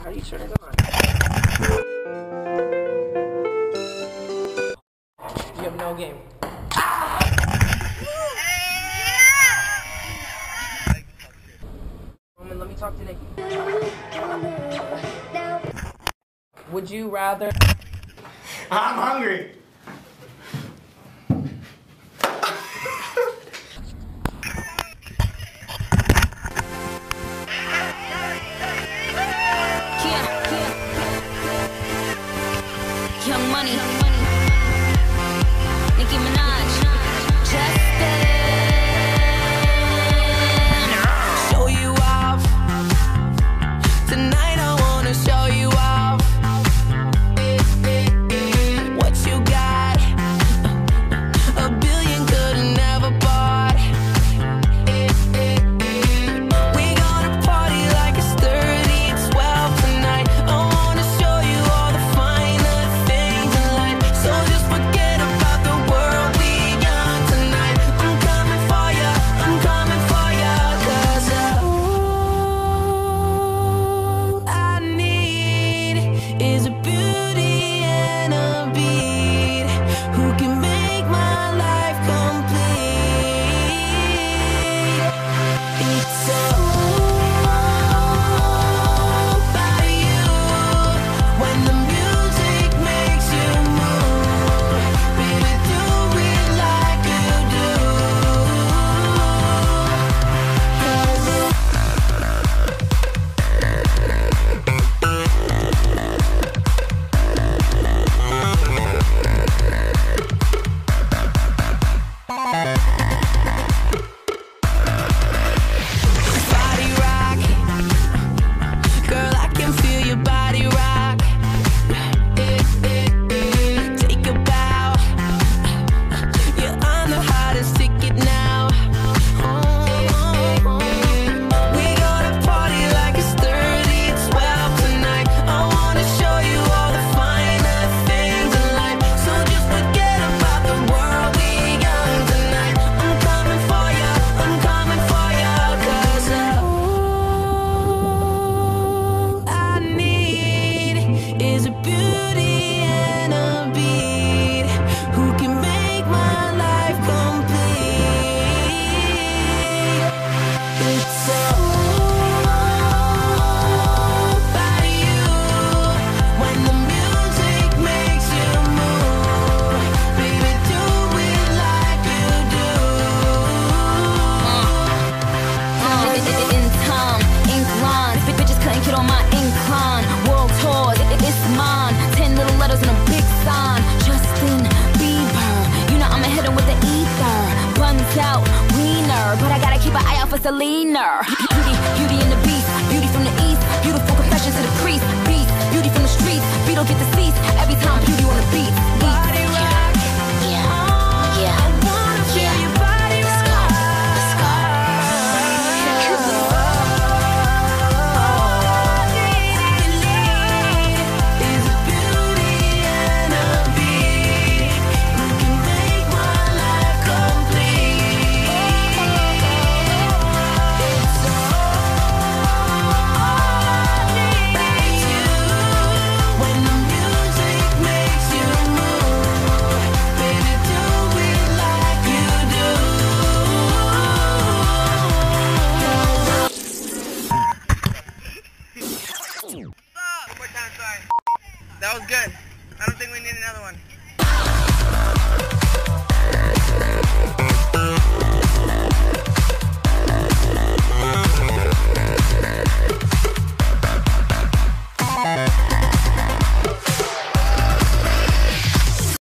How do you turn it on? You have no game. Roman, let me talk to Nikki. Would you rather... I'm hungry. Young Money, Nicki Minaj, Justin. Show you off tonight. I wanna show you off what you got. A billion could've never bought. We gonna party like it's 30 and 12 tonight. I wanna show you all the finer things in life. So just forget about the world we got tonight. I'm coming for ya, I'm coming for ya. 'Cause all I need is a beauty and a beat who can make my life complete. It's all about you. When the music makes you move, baby, do it like you do. 'Cause body rock, girl, I can feel your body rock. Take a bow, you're on the hottest ticket now. We gonna party like it's 30 and 12 tonight. I wanna show you all the finer things in life. So just forget about the world we got tonight. I'm coming for ya, I'm coming for ya. 'Cause all I need is a beauty and a beat who can make my life complete. It's all about you. When the music makes you move, baby, do it like you do. In time, ink lines, bitches couldn't get on my incline. World tours, it's mine. 10 little letters and a big sign. Justin Bieber, you know I'ma hit him with the ether. Buns out, wiener, but I gotta keep an eye out for Selena. Beauty and the beast, beauty from the east, beautiful confessions to the priest. Beast, beauty from the streets, beat don't get deceased. Every time beauty on the beat. Body rock, yeah, yeah. I wanna feel your body rock. Let's go, is a beauty and a beat who can make my life complete. It's all about you. When the music makes you move, baby, do it like you do. One more time, sorry. That was good. I don't think we need another one.